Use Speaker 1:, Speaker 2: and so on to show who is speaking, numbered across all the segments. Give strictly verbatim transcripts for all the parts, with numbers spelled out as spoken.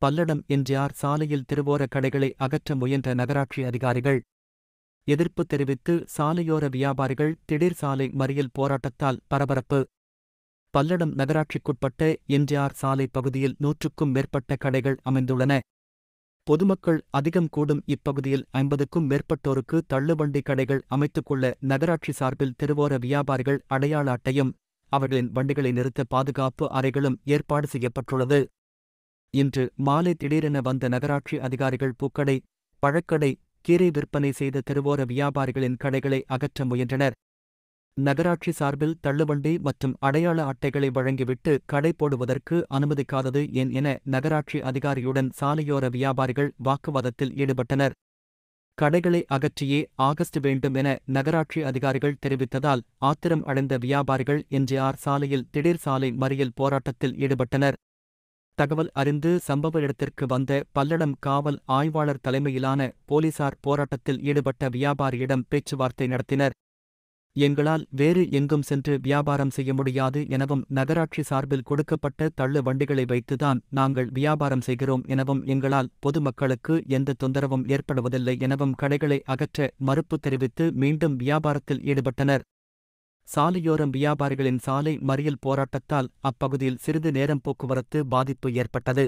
Speaker 1: பல்லடம் எம்ஜிஆர் சாலையில் திருவோர கடைகளை அகற்ற முயன்ற நகராட்சி அதிகாரிகள். எதிர்ப்பு தெரிவித்து சாலையோர வியாபாரிகள் திடீர் சாலை மறியல் போராட்டத்தால் பரபரப்பு. பல்லடம் நகராட்சிக்குட்பட்ட எம்ஜிஆர் சாலை பகுதியில் நூற்றுக்கும் மேற்பட்ட கடைகள் அமைந்துள்ளன. பொதுமக்கள் அதிகம் கூடும் இப்பகுதியில் ஐம்பதுக்கும் மேற்பட்டோருக்கு தள்ளுவண்டி கடைகள் அமைத்துக்கொள்ள நகராட்சி சார்பில் திருவோர வியாபாரிகள் அடையாள அட்டையும் அவர்களின் வண்டிகளை நிறுத்த பாதுகாப்பு அறைகளும் ஏற்பாடு செய்யப்பட்டுள்ளது. இன்று மாலை திடீரென வந்த நகராட்சி அதிகாரிகள் பூக்கடை, பழக்கடை, கீரை விற்பனை செய்த திருவோர வியாபாரிகளின் கடைகளை அகற்ற முயன்றனர். நகராட்சி சார்பில் தள்ளுவண்டி மற்றும் அடையாள அட்டைகளை வழங்கிவிட்டு கடை போடுவதற்கு அனுமதிக்காதது ஏன் என நகராட்சி அதிகாரியுடன் சாலையோர வியாபாரிகள் வாக்குவாதத்தில் ஈடுபட்டனர். கடைகளை அகற்றியே ஆகஸ்ட் வேண்டும் என நகராட்சி அதிகாரிகள் தெரிவித்ததால் ஆத்திரம் அடைந்த வியாபாரிகள் எம்ஜிஆர் சாலையில் திடீர் சாலை மறியல் போராட்டத்தில் ஈடுபட்டனர். தகவல் அறிந்து சம்பவ இடத்திற்கு வந்த பல்லடம் காவல் ஆய்வாளர் தலைமையிலான போலீசார் போராட்டத்தில் ஈடுபட்ட வியாபாரியிடம் பேச்சுவார்த்தை நடத்தினர். எங்களால் வேறு எங்கும் சென்று வியாபாரம் செய்ய முடியாது எனவும் நகராட்சி சார்பில் கொடுக்கப்பட்ட தள்ளு வண்டிகளை வைத்துதான் நாங்கள் வியாபாரம் செய்கிறோம் எனவும் எங்களால் பொதுமக்களுக்கு எந்த தொந்தரவும் ஏற்படுவதில்லை எனவும் கடைகளை அகற்ற மறுப்பு தெரிவித்து மீண்டும் வியாபாரத்தில் ஈடுபட்டனர். சாலையோரம் வியாபாரிகளின் சாலை மறியல் போராட்டத்தால் அப்பகுதியில் சிறிது நேரம் போக்குவரத்து பாதிப்பு ஏற்பட்டது.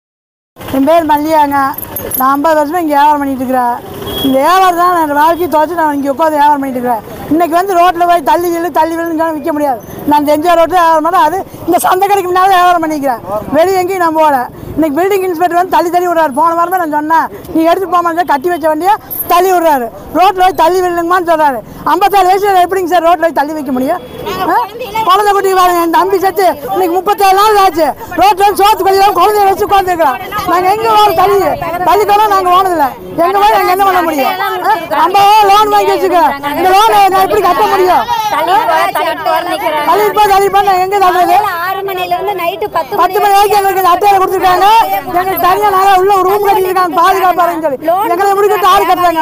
Speaker 2: என் பேர் மல்லியாங்க. நான் ஐம்பது வருஷமா இங்கே வியாபாரம் பண்ணிட்டு இருக்கிறேன். இந்த வியாபாரம் தான் என் வாழ்க்கையை துவச்சி நான் இங்கே உட்காந்து வியாபாரம் பண்ணிட்டு இருக்கிறேன். இன்னைக்கு வந்து ரோட்டில் போய் தள்ளி விழு தள்ளி விழுன்னு விற்க முடியாது. நான் எம்ஜிஆர் ரோட்டில் வியாபாரம் பண்ணேன். அது இந்த சந்தை கடைக்கு முன்னாலே வியாபாரம் பண்ணிக்கிறேன். வெளியே எங்கேயும் நான் போகல. இன்னைக்கு பில்டிங் இன்ஸ்பெக்டர் வந்து தள்ளி தள்ளி விடுறாரு. போன வாரமே நான் சொன்னேன், நீ எடுத்து போமா கட்டி வச்ச வண்டியை தள்ளி விடுறாரு. ரோட்டில் போய் தள்ளி விழுங்கம்மான்னு சொல்றாரு. ஐம்பத்தாறு வயசுல எப்படிங்க சார் ரோட்டில் போய் தள்ளி வைக்க முடியும்? குழந்தை குட்டி பாருங்க, என் தம்பி செத்து இன்னைக்கு முப்பத்தேழு நாள் ஆச்சு. ரோட்டில் வந்து சோத்து கொள்ளையில குழந்தைய வச்சு உட்காந்துருக்கிறோம். நாங்கள் எங்கே போகிறோம்? தள்ளி தள்ளிக்கோனா நாங்கள் போனதில்லை. எங்க போய் நாங்கள் என்ன பண்ண முடியும்? ஐம்பது ரூபா லோன் வாங்கி வச்சுக்கிறேன். இந்த லோனை நான் எப்படி கட்ட முடியும்? தள்ளிப்பா தள்ளிப்பா நான் எங்கே தள்ளுறது? பத்து மணி வரைக்கும் எங்களுக்கு அட்டையில கொடுத்துருக்காங்க. எங்களுக்கு தனியா நாங்கள் உள்ள ஒரு ரூம் கட்டிருக்காங்க பாதுகாப்பாருன்னு சொல்லி எங்களை முடிக்கிட்டு ஆள் கட்டுறாங்க.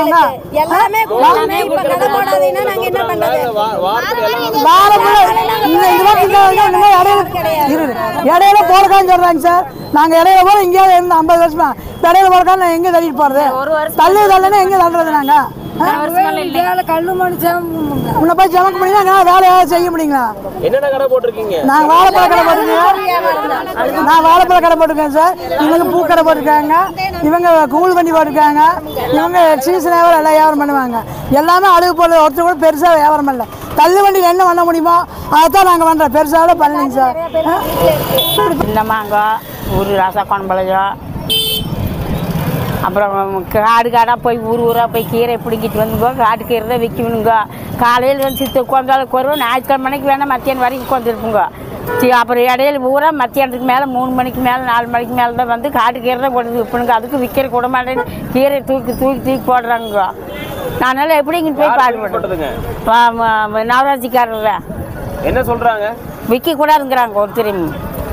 Speaker 2: இடையில போறக்கான்னு சொல்றாங்க சார். நாங்க இடையில போற இங்கேயாவது இருந்து ஐம்பது வருஷமா இடையில போறக்கான்னு நான் எங்க தள்ளிட்டு போறது? தள்ளு தள்ளுன்னா எங்க தள்ளுறது? நாங்க கல்லு மனுஷன் உன்னை போய் ஜமக்க முடியுமா? வேலையாவது செய்ய முடியுங்களா? நான் வாழைப்பழ கடை போட்டிருக்கேன். நான் வாழைப்பழ கடை போட்டிருக்கேன் சார். இவங்க பூக்கடை போட்டிருக்காங்க. இவங்க கூழ் வண்டி போட்டிருக்காங்க. இவங்க சீசன் வியாபாரம் எல்லாம் வியாபாரம் பண்ணுவாங்க. எல்லாமே அழுகு போடுறது. ஒருத்தர் கூட பெருசாக வியாபாரம் பண்ணல. தள்ளு வண்டியில் என்ன பண்ண முடியுமோ அதைத்தான் நாங்கள் பண்ணுறோம். பெருசாக பண்ணலைங்க சார்.
Speaker 3: இந்த மாங்காய் ஒரு ரச கொன்பளையம், அப்புறம் காடு காடாக போய் ஊர் ஊராக போய் கீரை பிடிக்கிட்டு வந்துங்கோ. காட்டு கீரை தான் விற்கணுங்க. காலையில் வந்து சித்து உட்காந்தாலும் குறவு ஞாயிற்றுக்கிழமை மணிக்கு வேணால் மத்தியானம் வரைக்கும் உட்காந்துருப்புங்க. அப்புறம் இடையில பூரா மத்தியானத்துக்கு மேலே மூணு மணிக்கு மேலே நாலு மணிக்கு மேலே தான் வந்து காட்டு கீரை தான் கொண்டு விற்பனுங்க. அதுக்கு விற்கிற கூட மாட்டேன்னு கீரை தூக்கி தூக்கி தூக்கி போடுறாங்க. நானால எப்படி இங்கே போய் பாடுபடுறேன்? நவராட்சிக்காரர்
Speaker 4: என்ன சொல்கிறாங்க?
Speaker 3: விற்க கூடாதுங்கிறாங்க. ஒருத்தர்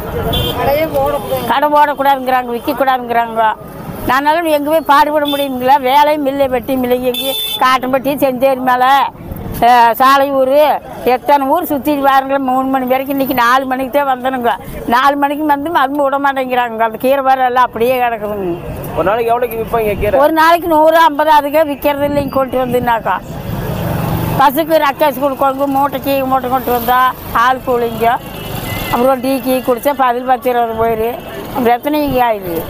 Speaker 3: கடை போடக்கூடாதுங்கிறாங்க, விற்க கூடாதுங்கிறாங்க. நானாலும் எங்கே போய் பாடுபட முடியுங்களா? வேலையும் மில்லை வெட்டி மில்லை எங்கேயும் காட்டம்பட்டி செஞ்சேரி மேலே சாலை ஊர் எத்தனை ஊர் சுற்றி வாருங்களா? மூணு மணி வரைக்கும் இன்றைக்கி நாலு மணிக்கு தான் வந்தனுங்க. நாலு மணிக்கு வந்து மருந்து விட மாட்டேங்கிறாங்க. அந்த கீரை வர எல்லாம் அப்படியே கிடக்குதுங்க.
Speaker 4: ஒரு நாளைக்கு எவ்வளோக்கு விற்பாங்க கீரை?
Speaker 3: ஒரு நாளைக்கு நூறு ஐம்பது அதுக்கே விற்கிறது இல்லைங்க. கொண்டு வந்துனாக்கா பசுக்கு ரக்காசு கொடுக்கோங்க. மூட்டைக்கு மூட்டை கொண்டு வந்தா ஆள் கூலிங்க. அப்புறம் டீ கீ குடித்தா பதில் பத்து இருபது போயிரு. அப்புறம் எத்தனை இங்கே ஆயிடுது.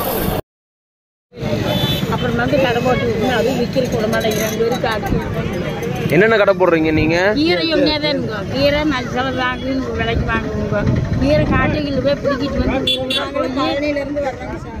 Speaker 3: அப்புறம் வந்து கடை போட்டு அதுவும் விற்கிற கூட மாட்டேங்கிறாங்க.
Speaker 4: என்னென்ன கடை போடுறீங்க நீங்க?
Speaker 3: கீரை எங்கேயாதானுங்க. கீரை மஞ்சள் வாங்க விலைக்கு வாங்குவோங்க. கீரை காட்டுகளில் போய் பிடிக்கிட்டு வந்து